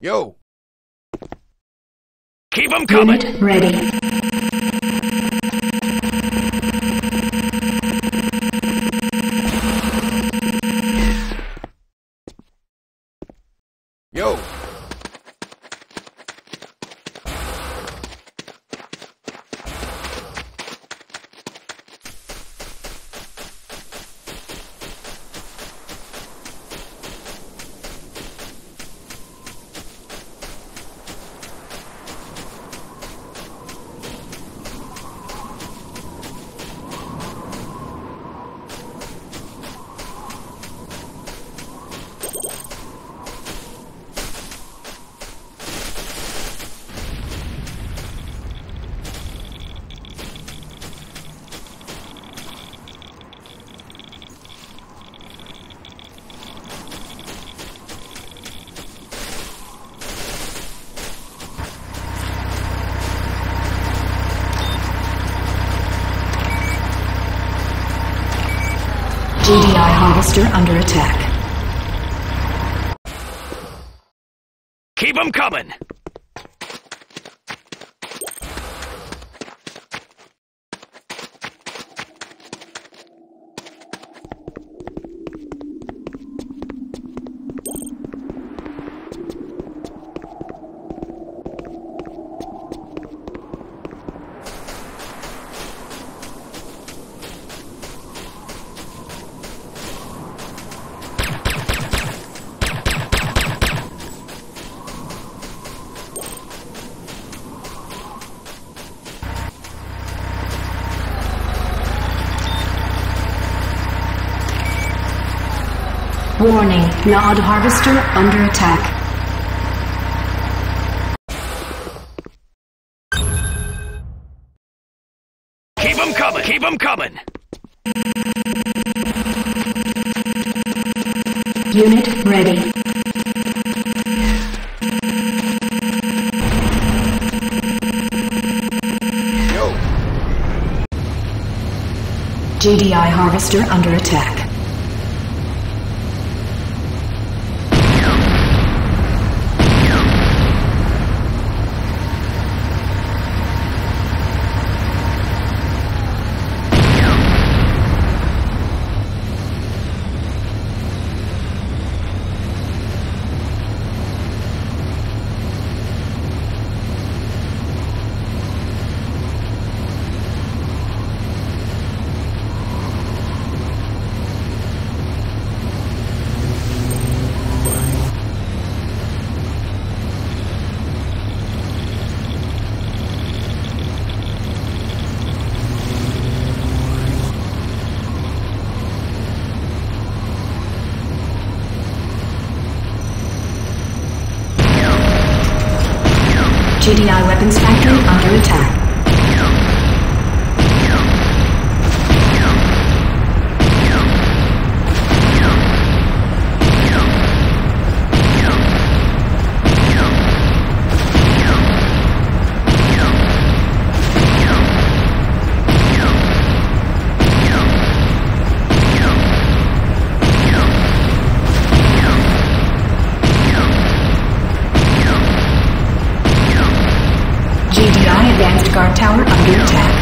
Yo! Keep 'em coming! Unit ready. Yo! GDI harvester under attack. Keep 'em coming! Warning, Nod harvester under attack. Keep 'em coming! Keep 'em coming! Unit ready. Yo! GDI harvester under attack. GDI weapons factory under attack. Advanced guard tower under attack.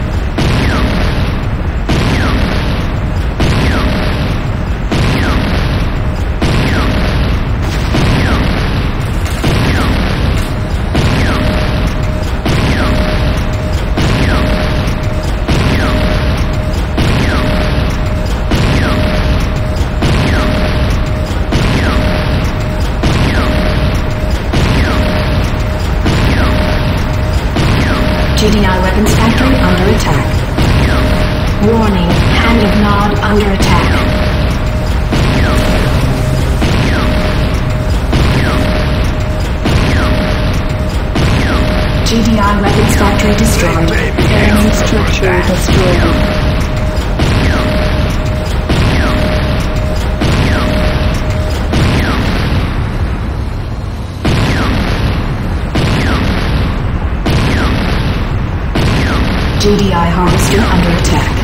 GDI weapons factory under attack. Warning, Hand of Nod under attack. GDI weapons factory destroyed. Enemy structure destroyed. GDI harvester under attack.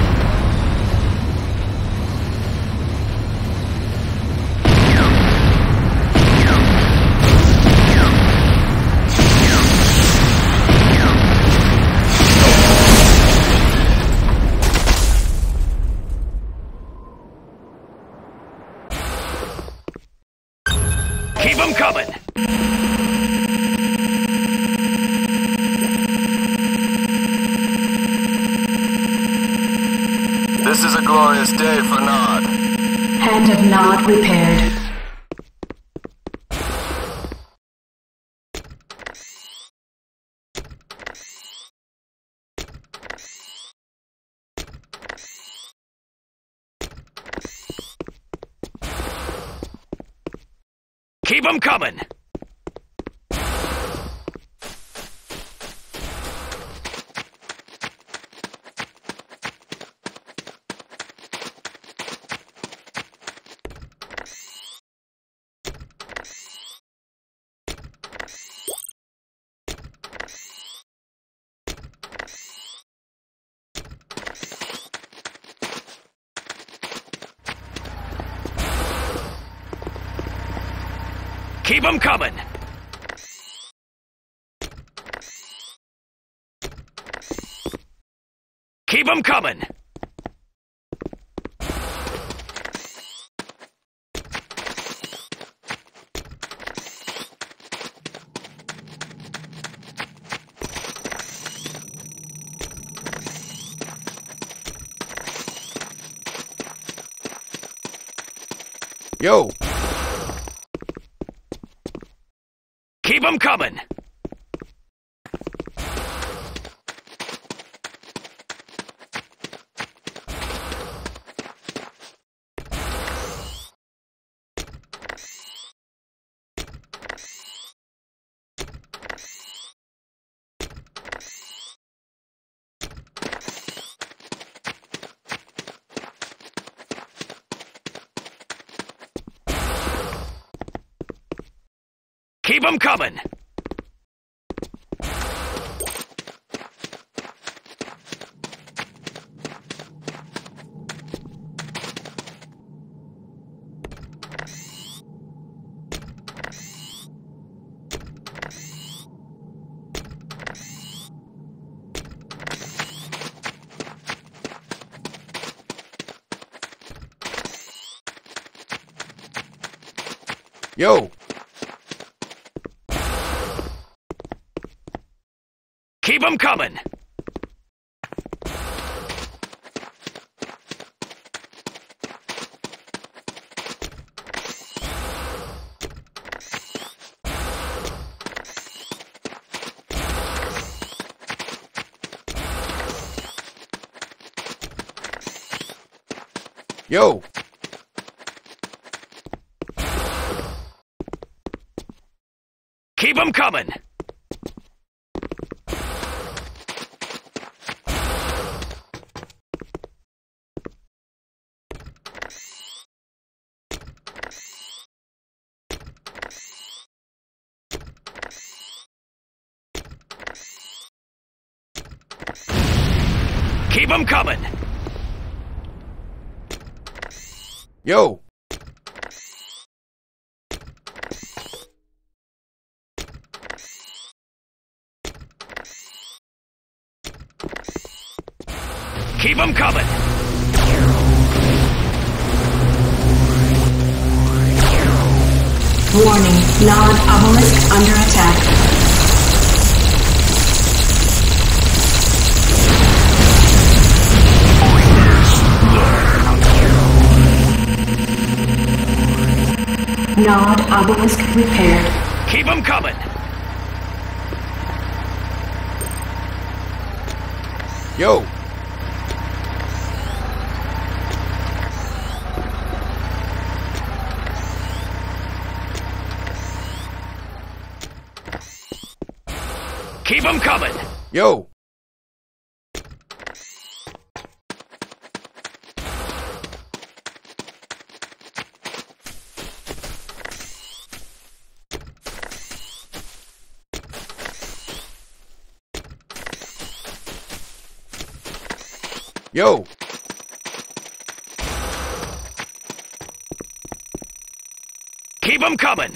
This is a glorious day for Nod. Hand of Nod repaired. Keep 'em coming! Keep 'em coming! Keep 'em coming! Yo! Keep 'em coming! Keep 'em coming! Yo! Keep 'em coming! Yo! Keep 'em coming! Keep 'em coming! Yo! Keep 'em coming! Warning, Nod obelisk under attack. Nod obelisk repaired. Keep 'em coming! Yo! Keep 'em coming! Yo! Yo! Keep 'em coming!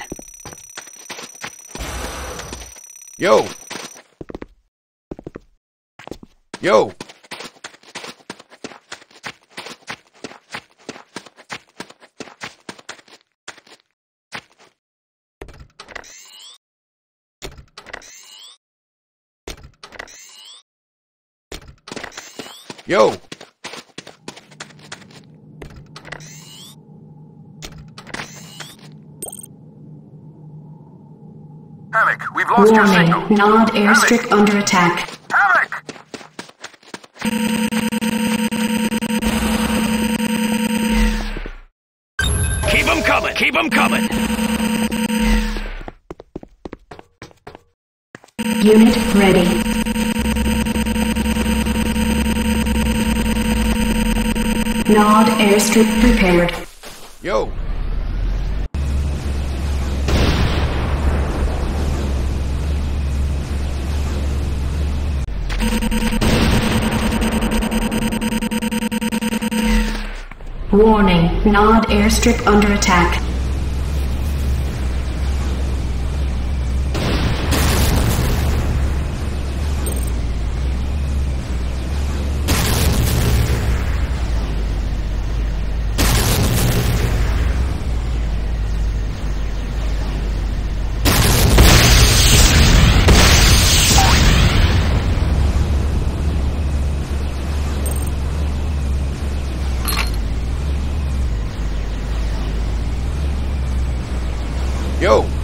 Yo! Yo! Yo! Havoc, we've lost your Warning, signal. Nod airstrip under attack. Havoc! Keep 'em coming! Keep 'em coming! Unit ready. Nod airstrip prepared. Yo! Warning, Nod airstrip under attack. Yo!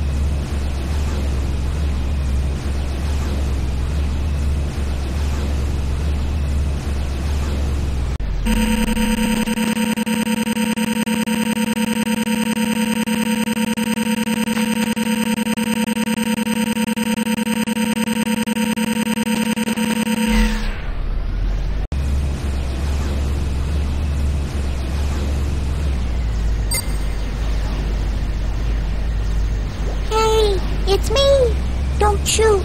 Hey, it's me! Don't shoot!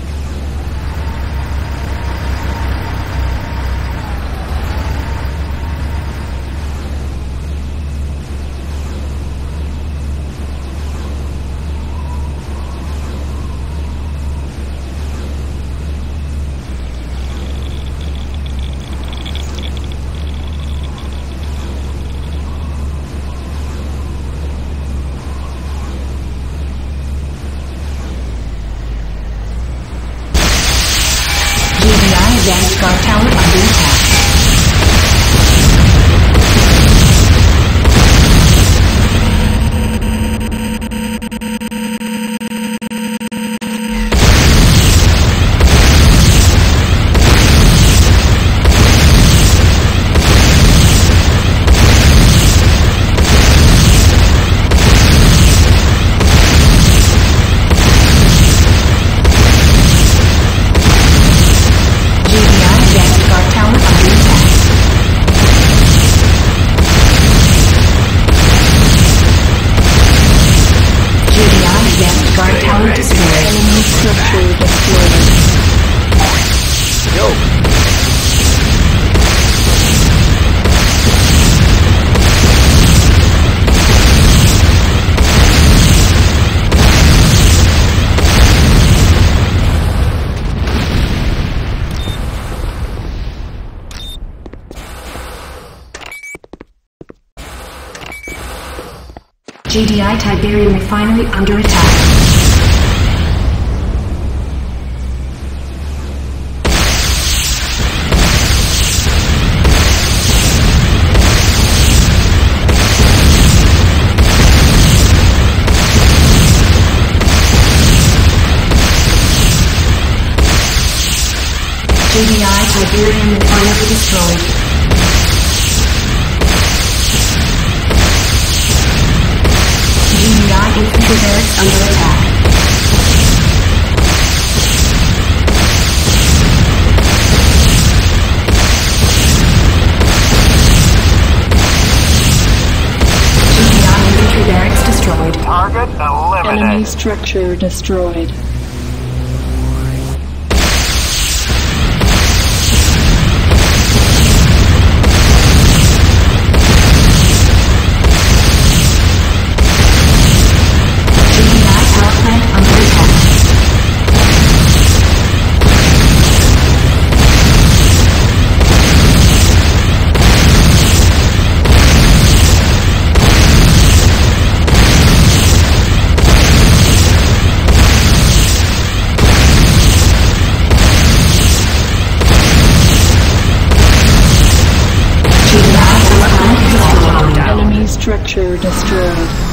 GDI advanced guard tower under attack. GDI advanced guard tower under attack. GDI advanced guard tower destroyed. Enemy structure destroyed. Yo! GDI Tiberium refinery under attack. GDI Tiberium refinery destroyed. GDI infantry barracks under attack. GDI infantry barracks destroyed. Target eliminated. Enemy structure destroyed. GDI power plant under attack. Structure destroyed.